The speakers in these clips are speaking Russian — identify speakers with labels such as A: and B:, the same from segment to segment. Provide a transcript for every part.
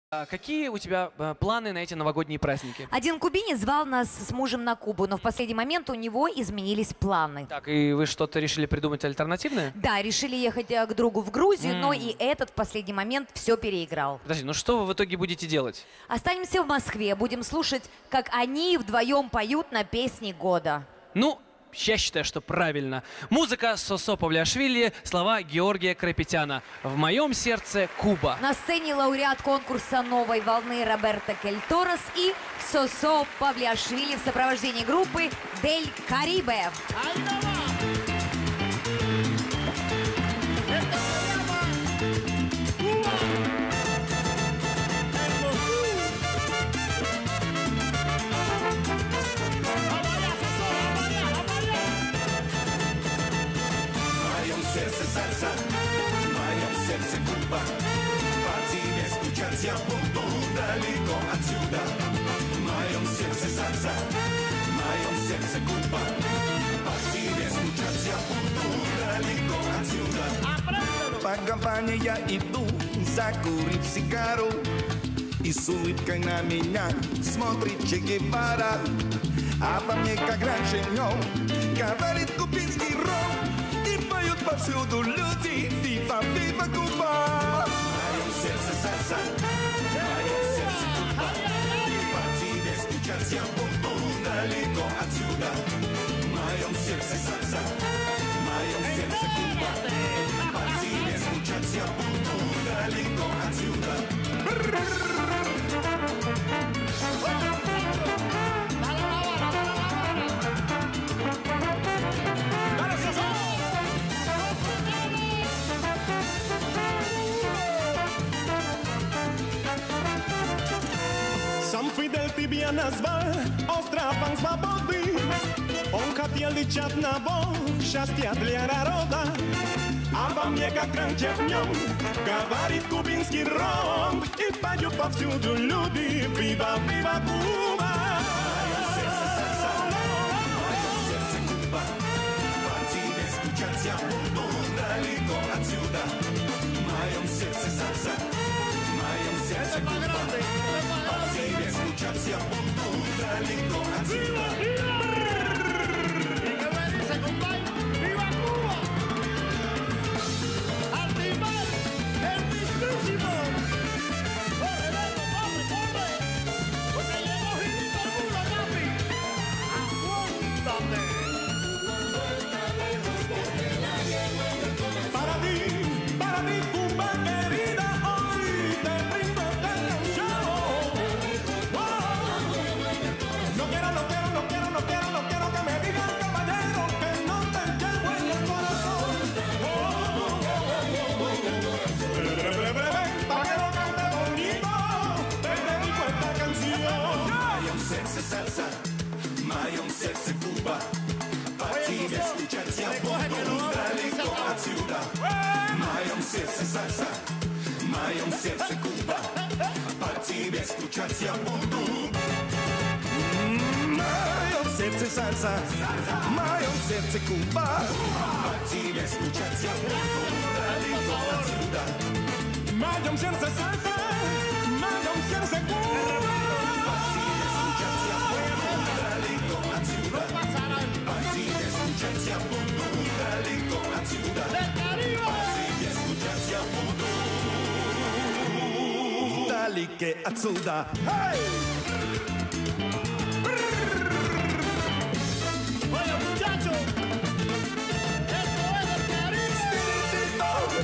A: Какие у тебя планы на эти новогодние праздники?
B: Один кубинец звал нас с мужем на Кубу, но в последний момент у него изменились планы.
A: Так, и вы что-то решили придумать альтернативное?
B: Да, решили ехать к другу в Грузию, но и этот в последний момент все переиграл.
A: Подожди, ну что вы в итоге будете делать?
B: Останемся в Москве, будем слушать, как они вдвоем поют на песни года.
A: Ну, я считаю, что правильно. Музыка Сосо Павлиашвили, слова Георгия Карапетяна. В моем сердце Куба.
B: На сцене лауреат конкурса «Новой волны» Роберто Кельторос и Сосо Павлиашвили в сопровождении группы «Дель Карибе».
C: Salsa, в моем сердце Куба. По тебе скучать я буду далеко отсюда. В моем сердце сальса, в моем сердце Куба. По тебе скучать я буду далеко отсюда.
D: По компании я иду, закурив сигару, и с улыбкой на меня смотрит Че Гевара. А во мне, как раньше днем, говорит кубинский ром. Повсюду люди, вива, вива Куба.
C: В моем сердце сальса, в моем сердце Куба. По тебе скучать я буду далеко отсюда. В моем сердце сальса, в моем сердце Куба. По тебе скучать я буду далеко отсюда.
E: Сам Фидель тебя назвал островом свободы. Он хотел лечь одного счастья для народа. А во мне, как раньше в нем, говорит кубинский ром. И поют повсюду люди, вива, вива Куба.
C: В моем сердце сальса, в моем сердце Куба. По тебе скучать я буду далеко отсюда. В моем сердце сальса, в моем сердце Куба. По тебе скучать я буду далеко отсюда.
E: Para ti, Cuba querida, hoy te brindo esta canción. No quiero que me digan, caballero, que no te llevo en el corazón. Pa' que lo cante bonito, te dedico esta canción.
C: В моем сердце сальса, в моем сердце Куба. По тебе скучать я буду далеко отсюда. В моем сердце сальса, в моем сердце Куба. По тебе скучать я буду.
D: В моем сердце сальса, в моем сердце Куба.
C: По тебе скучать я буду далеко отсюда.
E: В моем сердце сальса, в моем сердце Куба.
C: По тебе скучать я буду далеко отсюда. По тебе скучать я буду далеко отсюда. По тебе скучать я буду.
D: Далеко отсюда. Hey!
E: Oye, muchachos, esto es el Caribe.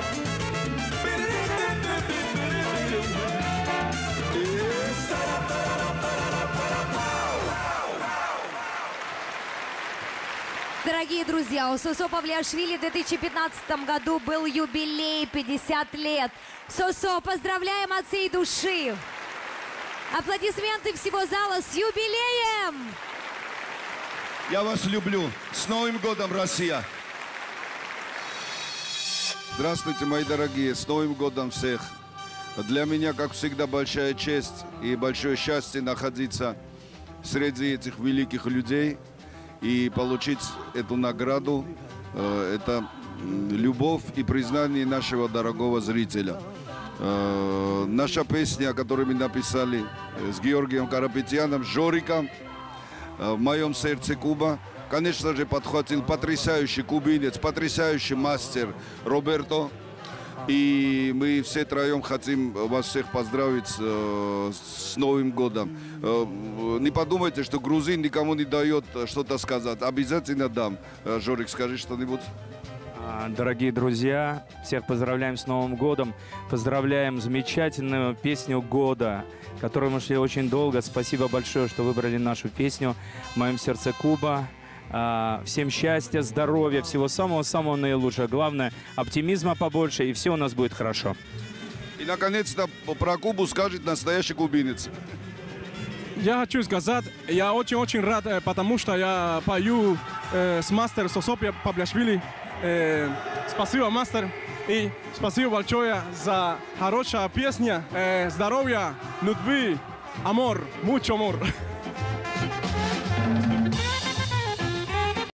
B: Дорогие друзья, у Сосо Павлиашвили в 2015 году был юбилей 50 лет. Сосо, поздравляем от всей души! Аплодисменты всего зала с юбилеем!
D: Я вас люблю. С Новым годом, Россия! Здравствуйте, мои дорогие. С Новым годом всех! Для меня, как всегда, большая честь и большое счастье находиться среди этих великих людей и получить эту награду. Это любовь и признание нашего дорогого зрителя.
F: Наша песня, которую мы написали с Георгием Карапетяном, Жориком, «В моем сердце Куба». Конечно же, подхватил потрясающий кубинец, потрясающий мастер Роберто. И мы все троем хотим вас всех поздравить с Новым годом. Не подумайте, что грузин никому не дает что-то сказать. Обязательно дам. Жорик, скажи что-нибудь.
G: Дорогие друзья, всех поздравляем с Новым годом. Поздравляем замечательную песню года, которую мы шли очень долго. Спасибо большое, что выбрали нашу песню «В моем сердце Куба». Всем счастья, здоровья, всего самого-самого наилучшего. Главное, оптимизма побольше, и все у нас будет хорошо.
F: И, наконец-то, про Кубу скажет настоящий кубинец.
E: Я хочу сказать, я очень-очень рад, потому что я пою с мастером Сосо Павлиашвили. Спасибо, мастер. И спасибо большое за хорошая песня. Здоровья, любви, амор, mucho amor.